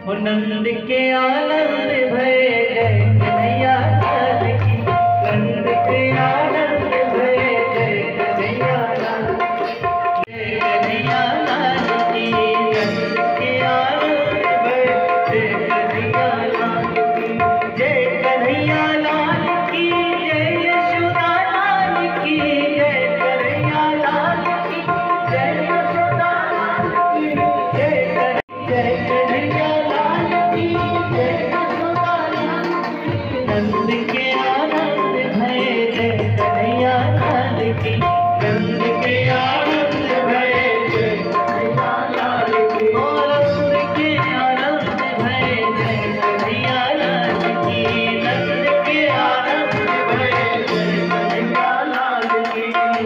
नंद के आनंद भय जय कन्हैया लाल की। नंद के आनंद भय जय कन्हैया लाल, जय कन्हैया लाल की। नंद के आनंद भय जय कन्हैया लाल की। जय कन्हैया लाल की, जय यशोदा लाल की। जय कन्हैया लाल की, जय यशोदा लाल की। जय कन्हैया नंद के आनंद भय जय कन्हैया लाल की। नंद के आनंद भय जय कन्हैया लाल की। नंद के आनंद भय जय कन्हैया लाल की। नंद के आनंद भय जय कन्हैया लाल की।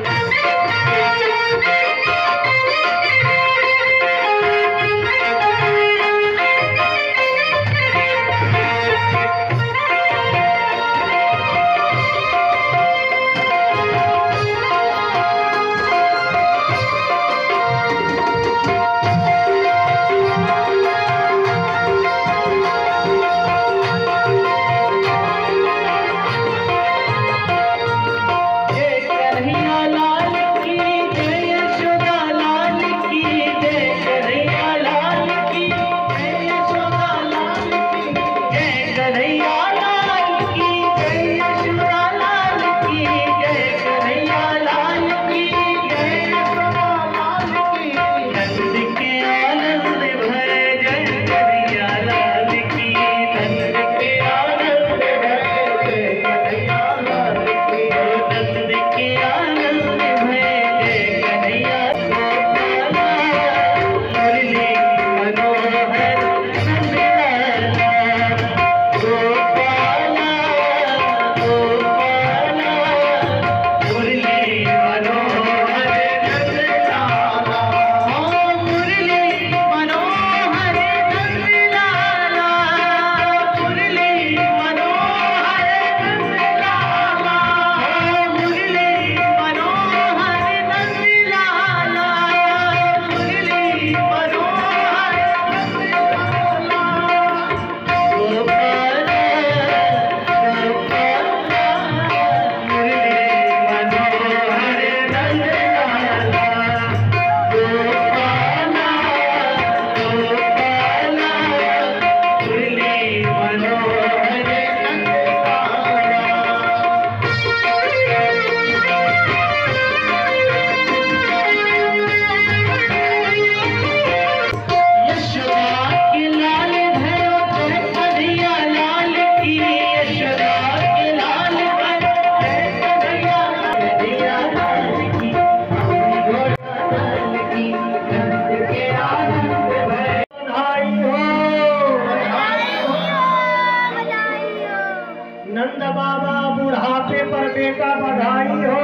नंद बाबा बुढ़ापे पर बेटा बधाई हो।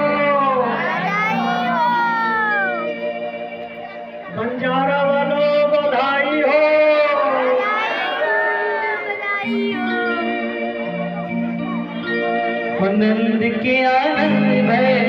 बंजारा वालों बधाई हो। नंद के आनंद भय